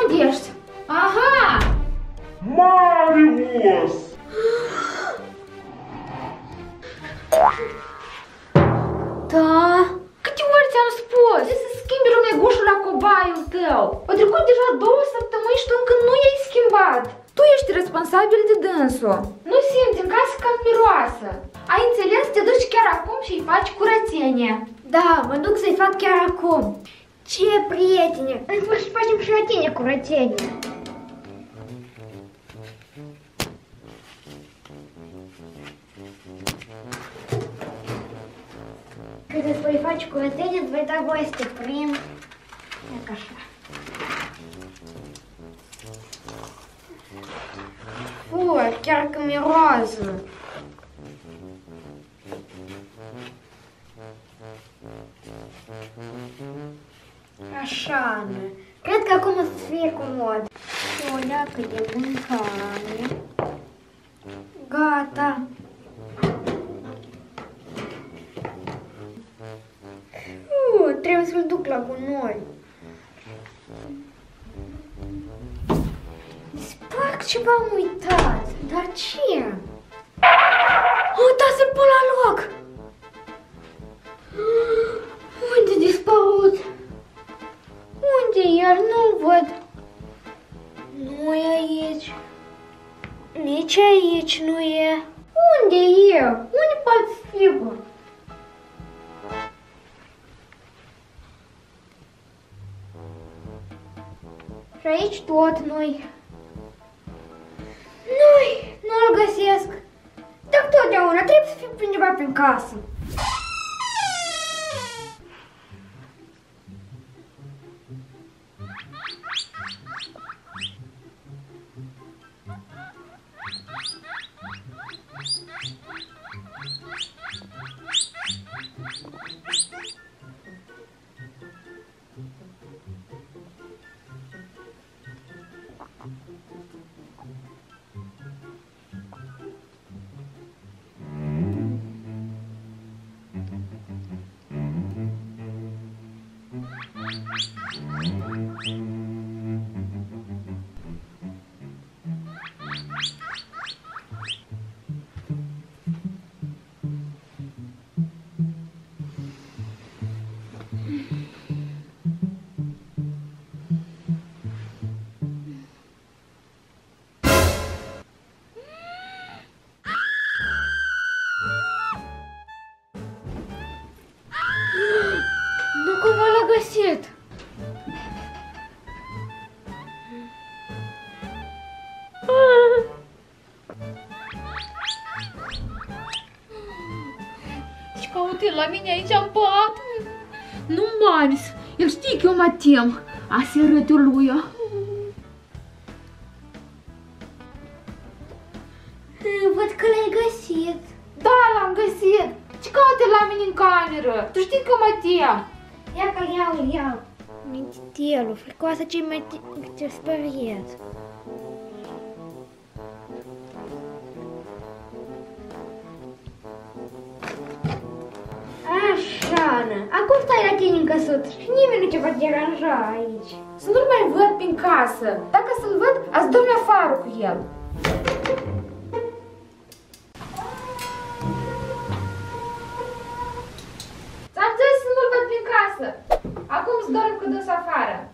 Unde ești? Aha! Marius! Da? Câte ori ți-am spus? Trebuie să schimbi rumegușul la cobaiul tău. Au trecut deja 2 săptămâni și tu încă nu i-ai schimbat. Tu ești responsabil de dânsul. Nu simți în casă cam miroasă. Ai înțeles? Te duci chiar acum și îi faci curățenie. Da, mă duc să-i fac chiar acum. Ce prietene! În sfârșit facem și la tine curățenie. Când îți voi face curățenie, îți voi da voie să te prind. Ia așa. Chiar că miroasă. Așa, cred că acum o să fie comod. O leacă de mâncare. Gata. Trebuie să-l duc la gunoi. Parcă ceva am uitat. Dar ce? Am uitat să-l pun la loc. Unde a dispărut? Unde e el? Nu-l văd. Nu e aici. Nici aici nu e. Unde e? Unde poate fi? Și aici tot nu-i. Nu-l găsesc. Dar totdeauna trebuie să fiu undeva prin casă. Găsit. Și caute la mine aici în pat. Nu, Marius, el știe că eu mă tem. Asta e rătul lui. Văd că l-ai găsit. Da, l-am găsit. Ce caute la mine în cameră? Tu știi că mă tem. Ia că iau. Mintitelul, fricoasă ce mai te speriet. Așa, acum stai la tine în căsuță și nimeni nu te va deranja aici. Să nu-l mai văd prin casă. Dacă să-l văd, azi dormi afară cu el. Ți-am zis să nu-l văd prin casă. Acum îți dorm cu dus afară.